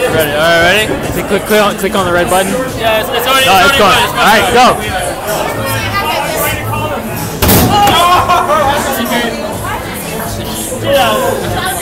Ready? All right, ready? Click on the red button. Yeah, it's already. No, it's gone. All right, go. Yeah.